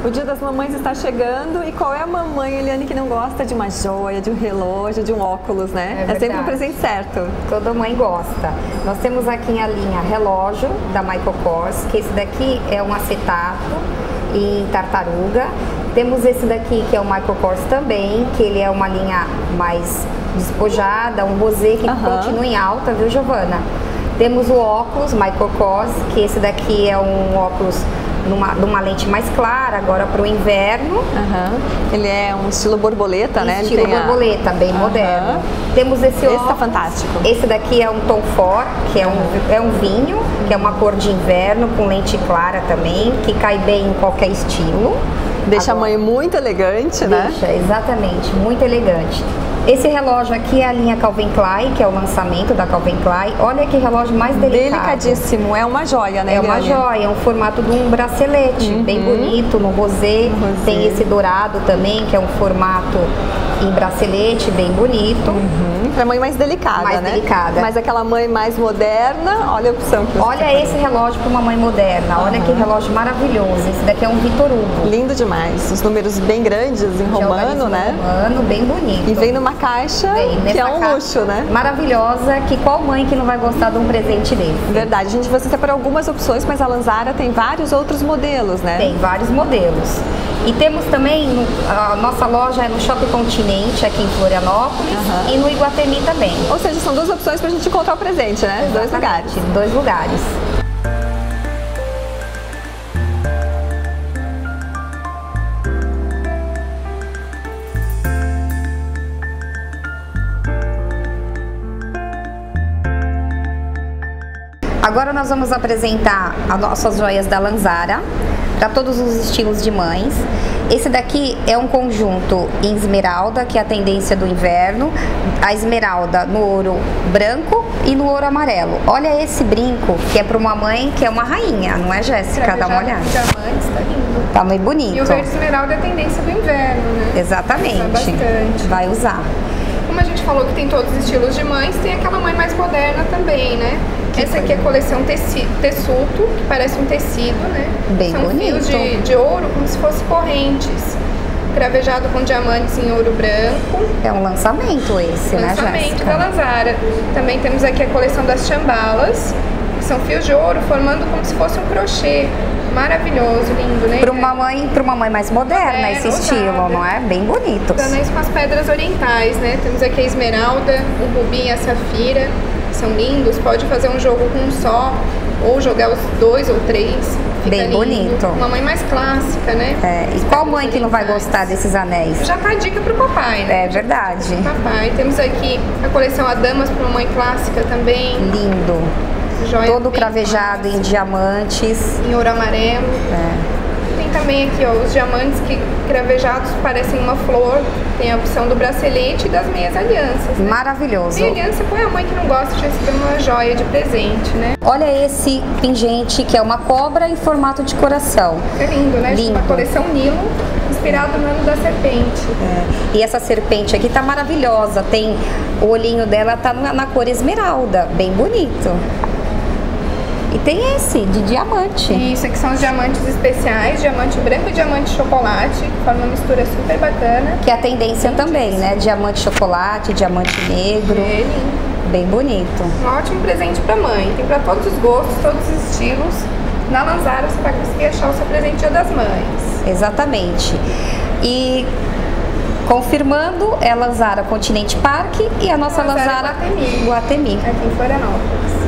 O Dia das Mamães está chegando e qual é a mamãe, Eliane, que não gosta de uma joia, de um relógio, de um óculos, né? É sempre o presente certo. Toda mãe gosta. Nós temos aqui a linha relógio da Michael Kors, que esse daqui é um acetato em tartaruga. Temos esse daqui que é o Michael Kors também, que ele é uma linha mais despojada, um rosé que continua em alta, viu, Giovana? Temos o óculos Michael Kors, que esse daqui é um óculos numa lente mais clara, agora para o inverno. Ele é um estilo borboleta, né? Estilo borboleta, bem moderno. Temos esse óculos. Esse tá fantástico. Esse daqui é um Tom Ford, que é um vinho, que é uma cor de inverno, com lente clara também, que cai bem em qualquer estilo. Deixa a mãe muito elegante, né? Deixa, exatamente, muito elegante. Esse relógio aqui é a linha Calvin Klein, que é o lançamento da Calvin Klein. Olha que relógio mais delicado. Delicadíssimo, é uma joia, né? É uma joia, é um formato de um bracelete, bem bonito, no rosé. Tem esse dourado também, que é um formato em bracelete, bem bonito. Pra mãe mais delicada, mais né? Delicada. Mas aquela mãe mais moderna, olha a opção. Olha esse relógio para uma mãe moderna, olha que relógio maravilhoso. Esse daqui é um Vitor Hugo. Lindo demais, os números bem grandes, em romano, né? Romano, bem bonito. E vem numa caixa que é um luxo, né? Maravilhosa, que qual mãe que não vai gostar de um presente desse? Verdade, a gente vai separar algumas opções, mas a Lanzara tem vários outros modelos, né? Tem vários modelos. E temos também, a nossa loja é no Shopping Continente, aqui em Florianópolis, e no Iguatemi também. Ou seja, são duas opções pra gente encontrar o presente, né? Exatamente, dois lugares. Dois lugares. Agora nós vamos apresentar as nossas joias da Lanzara, para todos os estilos de mães. Esse daqui é um conjunto em esmeralda, que é a tendência do inverno. A esmeralda no ouro branco e no ouro amarelo. Olha esse brinco, que é para uma mãe que é uma rainha, não é, Jéssica? Dá uma olhada. Diamantes, tá lindo. Tá muito bonito. E o verde esmeralda é a tendência do inverno, né? Exatamente. Usa bastante. Vai usar. Como a gente falou que tem todos os estilos de mães, tem aquela mãe mais moderna também, né? Essa aqui é a coleção Tessuto, que parece um tecido, né? Bem São bonito. fios de ouro, como se fossem correntes. Cravejado com diamantes em ouro branco. É um lançamento esse, né, Jéssica? Lançamento da Lanzara. Também temos aqui a coleção das chambalas, que são fios de ouro formando como se fosse um crochê. Maravilhoso, lindo, né? Para uma mãe mais moderna, esse estilo, não é? Bem bonito. Dando isso com as pedras orientais, né? Temos aqui a esmeralda, o rubi e a safira. São lindos, pode fazer um jogo com um só, ou jogar os dois ou três. Fica bem lindo. bonito. Uma mãe mais clássica, né? É, e qual mãe que não vai gostar desses anéis? Já tá a dica pro papai, né? É verdade. Papai. Temos aqui a coleção Adamas para uma mãe clássica também. Lindo. Joia todo cravejado clássica. Em diamantes. Em ouro amarelo. Tem também aqui, ó, os diamantes que cravejados parecem uma flor. Tem a opção do bracelete e das meias alianças, né? Maravilhoso. Meia aliança, qual é a mãe que não gosta de receber uma joia de presente, né? Olha esse pingente que é uma cobra em formato de coração. É lindo, né? Lindo. Uma coleção Nilo, inspirado no ano da serpente. E essa serpente aqui tá maravilhosa. Tem o olhinho dela tá na cor esmeralda, bem bonito. E tem esse, de diamante. Isso, aqui são os diamantes especiais, diamante branco e diamante chocolate, que forma uma mistura super bacana. Que é a tendência também, né? Diamante chocolate, diamante negro. É lindo. Bem bonito. Um ótimo presente pra mãe. Tem pra todos os gostos, todos os estilos. Na Lanzara você vai conseguir achar o seu presente Dia das Mães. Exatamente. E confirmando, é Lanzara Continente Parque e a nossa Lanzara Guatemi, Guatemi. aqui em Florianópolis.